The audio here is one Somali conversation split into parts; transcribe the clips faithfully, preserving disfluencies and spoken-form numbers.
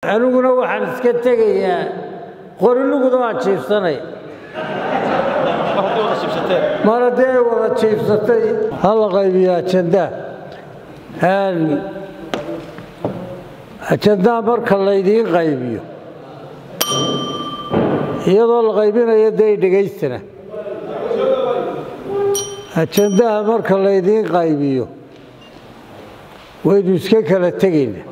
aniguna waxaan iska tegayaa qoriluguda waa jiifsanay mar haddii ay wada jiifsatay hala qaybiyo ajanda ajandaa marka laydiin qaybiyo iyadoo la qaybinayo dee dhegaystana ajandaha marka laydiin qaybiyo waynu iska kala tegaynaa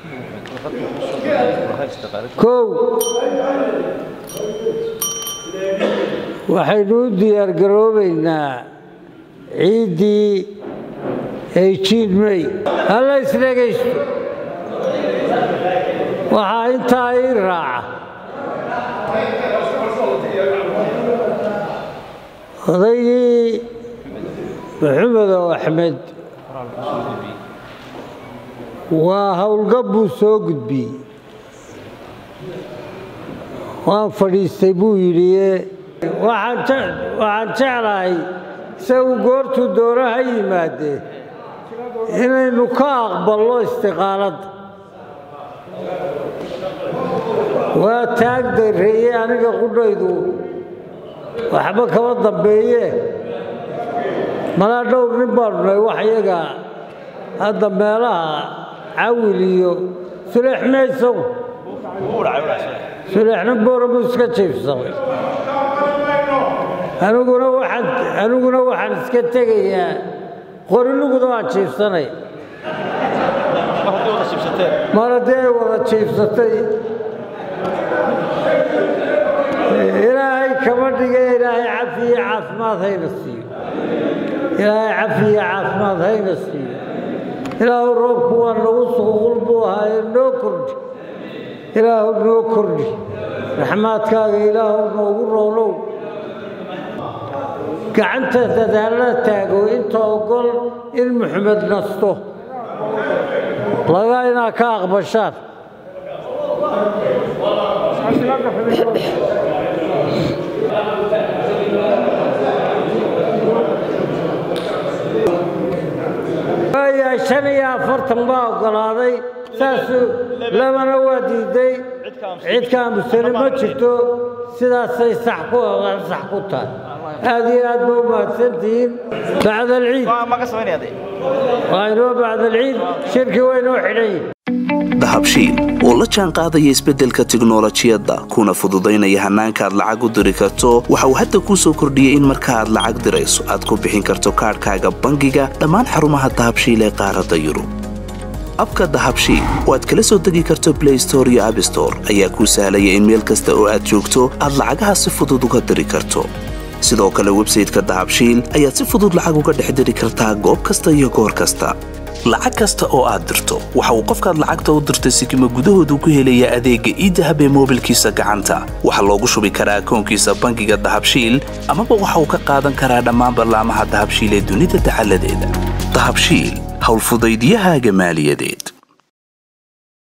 kow waxaynu u diyaargaroobaynaa ciiddii eighteen May hala isdhegaysto waxaa intaa ii raaca odaygii maxamed oo axmed waa howlgab buu soo gudbiyey waan fadhiistay buu yidhi waxaan jeclahay isagu goortuu doona ha yimaadee inaynu ka aqballo istiqaaladda waa taag dareeye aniga qudhaydu waxba kama dambeeye malaa dhowr nin baanu nahay wax iyaga hadda meelaha cawil iyo suleex maysagu suleexna boorabuu iska jiifsaday aniguna waxaan aniguna waxaan iska tegayaa qoriluguda waa jiifsanay mar haddii ay wada jiifsatay ilaahay kama dhige ilaahay cafiye caafimaad hayna siiyo ilaahay cafiye caafimaad hayna siiyo ilaahu roobku waa nagu suququl buu ahaaye noo kordhi ilaahu noo kordhi raxmaadkaaga ilaahu noogu roonow gacanta dadaalla taago inta ogol in maxamed nasto laga inaa ka aqbashaan waayaa shan iyo afartan baa ogolaaday saasuu labana waa diiday cid kaamusani ma jirto sidaasay sax ku sax ku tahay aad iyo aad ba u mahadsantihiin bacda alciid waa inoo bacda alciid shirkii waa inoo xidhan yihin dahabshiil oo la jaan qaadaya isbeddelka tiknolojiyadda kuna fududaynaya hannaanka aad lacag u diri karto waxa uu hadda kuu soo kordhiyey in marka aad lacag dirayso aad ku bixin karto kaadhkaaga bangiga dhammaan xarumaha dahabshiil ee qaaradda yurub abka dahabshiil oo aad kala soo degi karto blay store iyo abstore ayaa kuu sahlaya in meel kasta oo aad joogto aad lacagaha si fudud uga diri karto sidoo kale websayteka dahabshiil ayaad si fudud lacag uga dhex diri kartaa goob kasta iyo goor kasta lacag kasta oo aad dirto waxa uu qofkaad lacagta u dirtay sikima gudahoodu ku helayaa adeegga iidahab ee moobilkiisa gacanta waxaa loogu shubi karaa akoonkiisa bangiga dahabshiil amaba waxa uu ka qaadan karaa dhammaan ballaamaha dahabshiil ee dunida dacaladeeda dahabshiil howlfudaydiyahaaga maaliyadeed